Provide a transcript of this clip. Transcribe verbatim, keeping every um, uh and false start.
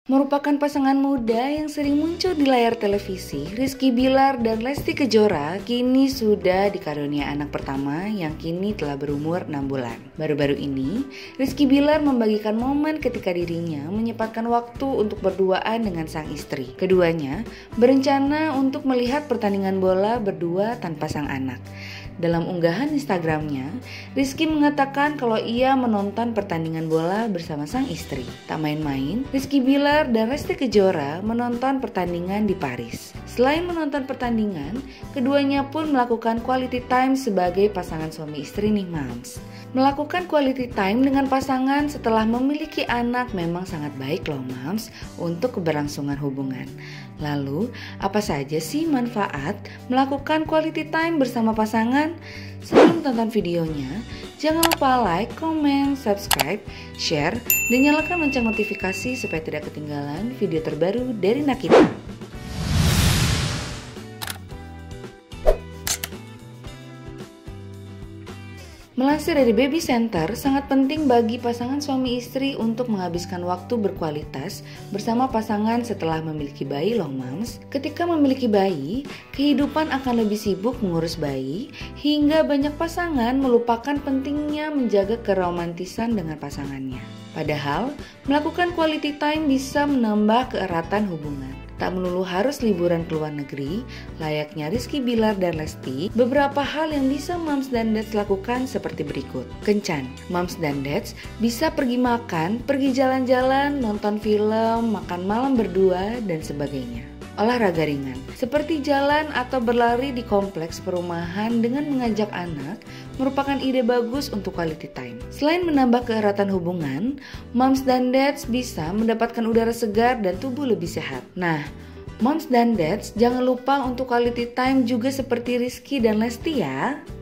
Merupakan pasangan muda yang sering muncul di layar televisi, Rizky Bilar dan Lesti Kejora kini sudah dikaruniai anak pertama yang kini telah berumur enam bulan. Baru-baru ini, Rizky Bilar membagikan momen ketika dirinya menyempatkan waktu untuk berduaan dengan sang istri. Keduanya berencana untuk melihat pertandingan bola berdua tanpa sang anak. Dalam unggahan Instagramnya, Rizky mengatakan kalau ia menonton pertandingan bola bersama sang istri. Tak main-main, Rizky Bilar dan Lesti Kejora menonton pertandingan di Paris. Selain menonton pertandingan, keduanya pun melakukan quality time sebagai pasangan suami istri nih mams. Melakukan quality time dengan pasangan setelah memiliki anak memang sangat baik loh mams untuk keberlangsungan hubungan. Lalu, apa saja sih manfaat melakukan quality time bersama pasangan? Sebelum tonton videonya, jangan lupa like, comment, subscribe, share, dan nyalakan lonceng notifikasi supaya tidak ketinggalan video terbaru dari Nakita. Melansir dari Baby Center, sangat penting bagi pasangan suami istri untuk menghabiskan waktu berkualitas bersama pasangan setelah memiliki bayi loh mams. Ketika memiliki bayi, kehidupan akan lebih sibuk mengurus bayi, hingga banyak pasangan melupakan pentingnya menjaga keromantisan dengan pasangannya. Padahal, melakukan quality time bisa menambah keeratan hubungan. Tak melulu harus liburan ke luar negeri, layaknya Rizky Bilar dan Lesti, beberapa hal yang bisa moms dan dads lakukan seperti berikut. Kencan, moms dan dads bisa pergi makan, pergi jalan-jalan, nonton film, makan malam berdua, dan sebagainya. Olahraga ringan, seperti jalan atau berlari di kompleks perumahan dengan mengajak anak, merupakan ide bagus untuk quality time. Selain menambah keeratan hubungan, moms dan dads bisa mendapatkan udara segar dan tubuh lebih sehat. Nah, moms dan dads jangan lupa untuk quality time juga seperti Rizky dan Lesti ya.